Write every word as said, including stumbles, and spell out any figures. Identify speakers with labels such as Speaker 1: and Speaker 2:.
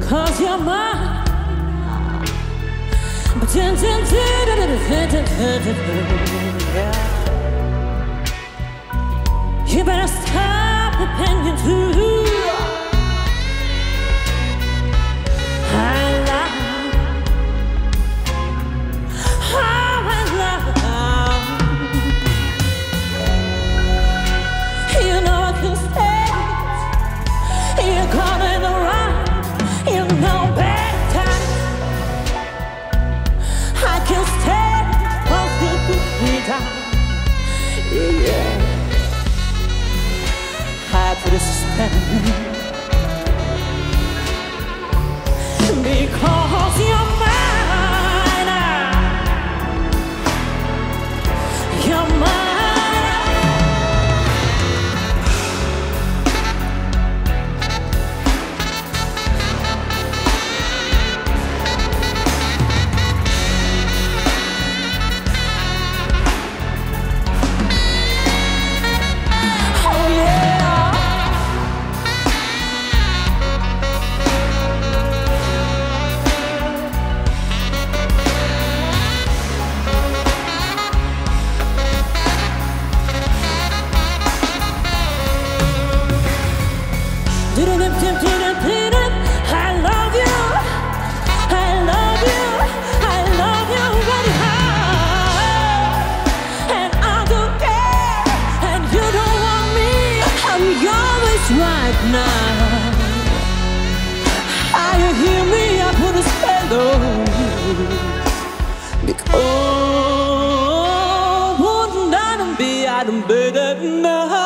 Speaker 1: 'cause you're mine. You better stop depending too. I love, oh I love. You know I can stay. You're caught in the right. You know better. I can stay, cause you put me down. Yeah, yeah. I put a suspend. Because you're mine. You're mine. I love you, I love you, I love you very hard. And I don't care, and you don't want me. I'm yours right now. Are you hear me? I put a spell on you. Because wouldn't I be, I don't better now.